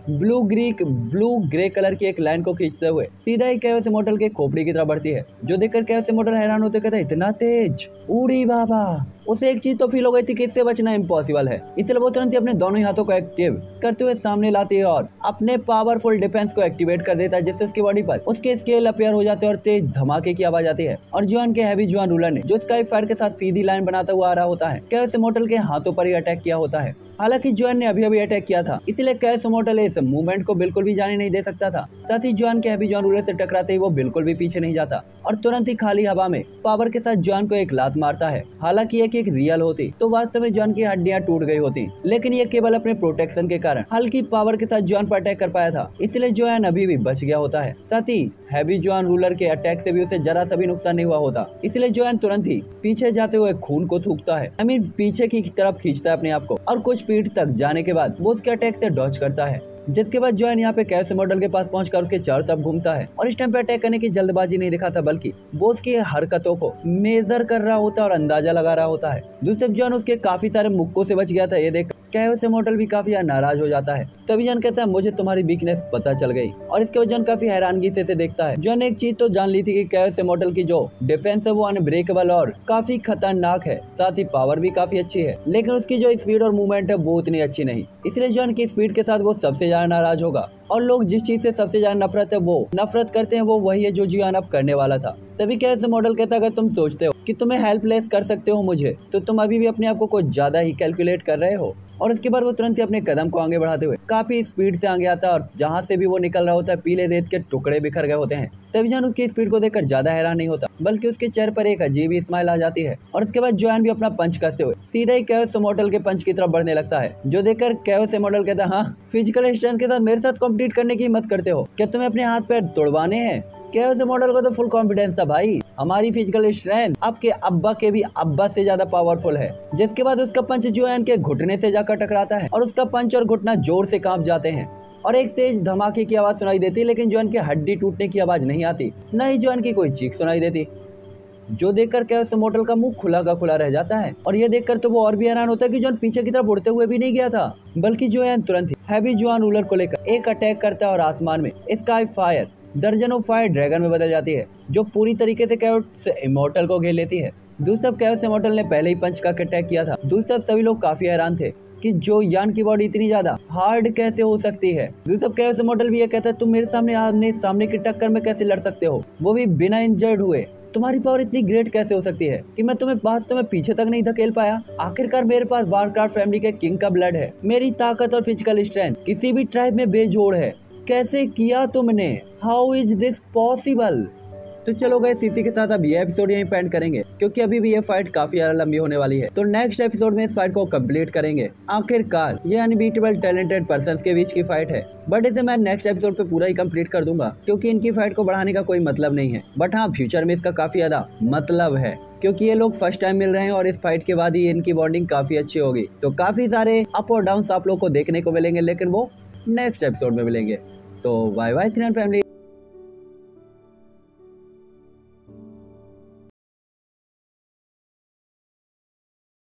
blue grey colour की एक लाइन को खींचते हुए सीधा ही कैओस इमॉर्टल के खोपड़ी की तरफ बढ़ती है, जो देखकर कैओस इमॉर्टल हैरान होते कहता है इतना तेज, उड़ी बाबा। उसे एक चीज तो फील हो गई थी कि इससे बचना इम्पॉसिबल है, इसलिए वो तुरंत ही अपने दोनों ही हाथों को एक्टिव करते हुए सामने लाती है और अपने पावरफुल डिफेंस को एक्टिवेट कर देता है, जिससे उसकी बॉडी पर उसके स्केल अपीयर हो जाते हैं और तेज धमाके की आवाज आती है। और जुआन के हैवी जुआन रूलर ने जो स्काई फायर के साथ सीधी लाइन बनाता हुआ आ रहा होता है, कैओस इमोर्टल के हाथों पर ही अटैक किया होता है। हालांकि जुआन ने अभी अभी अटैक किया था, इसलिए कैओस इमोर्टल इस मूवमेंट को बिल्कुल भी जाने नहीं दे सकता था। साथ ही जुआन के हैवी जुआन रूलर से टकराते ही वो बिल्कुल भी पीछे नहीं जाता और तुरंत ही खाली हवा में पावर के साथ जुआन को एक लात मारता है। हालांकि ये एक रियल होती तो वास्तव में जुआन की हड्डियां टूट गई होती, लेकिन ये केवल अपने प्रोटेक्शन के कारण हल्की पावर के साथ जुआन पर अटैक कर पाया था, इसलिए जुआन अभी भी बच गया होता है। साथ ही हैवी जुआन रूलर के अटैक से भी उसे जरा सा भी नुकसान नहीं हुआ होता, इसलिए जुआन तुरंत ही पीछे जाते हुए खून को थूकता है, पीछे की तरफ खींचता है अपने आप को और कुछ फीट तक जाने के बाद वो उसके अटैक से डॉज करता है। जिसके बाद जुआन यहाँ पे कैओस इमोर्टल के पास पहुंचकर उसके चारों तरफ घूमता है और इस टाइम पे अटैक करने की जल्दबाजी नहीं दिखाता, बल्कि वो उसकी हरकतों को मेजर कर रहा होता है और अंदाजा लगा रहा होता है। दूसरे जुआन उसके काफी सारे मुक्कों से बच गया था, ये देख कैओस इमोर्टल भी काफी नाराज हो जाता है। तभी जुआन कहता है मुझे तुम्हारी वीकनेस पता चल गई, और इसके बाद जुआन काफी हैरानगी से देखता है। जुआन ने एक चीज तो जान ली थी कि कैओस इमोर्टल की जो डिफेंस है वो अनब्रेकेबल और काफी खतरनाक है, साथ ही पावर भी काफी अच्छी है, लेकिन उसकी जो स्पीड और मूवमेंट है वो उतनी अच्छी नहीं, इसलिए जुआन की स्पीड के साथ वो सबसे ज्यादा नाराज होगा। और लोग जिस चीज से सबसे ज्यादा नफरत करते हैं वो वही है जो जुआन अब करने वाला था। तभी कैओस इमोर्टल कहता है अगर तुम सोचते हो कि तुम्हें हेल्पलेस कर सकते हो मुझे, तो तुम अभी भी अपने आप को कुछ ज्यादा ही कैलकुलेट कर रहे हो। और उसके बाद वो तुरंत ही अपने कदम को आगे बढ़ाते हुए काफी स्पीड से आगे आता है और जहाँ से भी वो निकल रहा होता है पीले रेत के टुकड़े बिखर गए होते हैं। तभी जुआन उसकी स्पीड को देखकर ज्यादा हैरान नहीं होता, बल्कि उसके चेहरे पर एक अजीब स्माइल आ जाती है। और उसके बाद जुआन भी अपना पंच कसते हुए सीधा ही कैओस इमोर्टल के पंच की तरफ बढ़ने लगता है, जो देखकर कैओस इमोर्टल कहता है हाँ, फिजिकल स्ट्रेंथ के साथ मेरे साथ कॉम्पिटिट करने की हिम्मत करते हो क्या? तुम्हें अपने हाथ पैर तोड़वाने हैं? कैओस इमोर्टल को तो फुल कॉन्फिडेंस था भाई, हमारी फिजिकल स्ट्रेंथ आपके अब्बा के भी अब्बा से ज्यादा पावरफुल है। जिसके बाद उसका पंच जुआन के घुटने से जाकर टकराता है और उसका पंच और घुटना जोर से कांप जाते हैं और एक तेज धमाके की आवाज सुनाई देती है, लेकिन जुआन की हड्डी टूटने की आवाज नहीं आती, न ही जुआन की कोई चीख सुनाई देती, जो देखकर कैओस इमोर्टल का मुंह खुला का खुला रह जाता है। और ये देखकर तो वो और भी हैरान होता है कि जुआन पीछे की तरफ उड़ते हुए भी नहीं गया था, बल्कि जुआन तुरंत ही हैवी जुआन रूलर को लेकर एक अटैक करता है और आसमान में स्काई फायर दर्जनों फायर ड्रैगन में बदल जाती है, जो पूरी तरीके से कैओस इमोर्टल को घेर लेती है। दूसरी तरफ कैओस इमोर्टल ने पहले ही पंच का अटैक किया था। दूसरी तरफ सभी लोग काफी हैरान थे कि जो यान की बॉडी इतनी ज्यादा हार्ड कैसे हो सकती है। दूसरी तरफ कैओस इमोर्टल भी ये कहता है तुम मेरे सामने की टक्कर में कैसे लड़ सकते हो, वो भी बिना इंजर्ड हुए। तुम्हारी पावर इतनी ग्रेट कैसे हो सकती है कि मैं तुम्हें वास्तव में पीछे तक नहीं धकेल पाया। आखिरकार मेरे पास वारक्राफ्ट फैमिली के किंग का ब्लड है, मेरी ताकत और फिजिकल स्ट्रेंथ किसी भी ट्राइब में बेजोड़ है। कैसे किया तुमने? How is this possible? तो चलो गए इसी के साथ अब ये एपिसोड यहीं पेंड करेंगे, क्योंकि अभी भी ये फाइट काफी ज्यादा लंबी होने वाली है। तो नेक्स्ट एपिसोड में इस फाइट को कंप्लीट करेंगे। आखिरकार ये अनबीटेबल टैलेंटेड पर्संस के बीच की फाइट है, बट इसे मैं नेक्स्ट एपिसोड पे पूरा ही कंप्लीट कर दूंगा, क्योंकि इनकी फाइट को बढ़ाने का कोई मतलब नहीं है। बट हाँ, फ्यूचर में इसका काफी ज्यादा मतलब है, क्योंकि ये लोग फर्स्ट टाइम मिल रहे हैं और इस फाइट के बाद ही इनकी बॉन्डिंग काफी अच्छी होगी। तो काफी सारे अप और डाउन आप लोग को देखने को मिलेंगे, लेकिन वो नेक्स्ट एपिसोड में मिलेंगे। तो बाय बाय 3 फैमिली।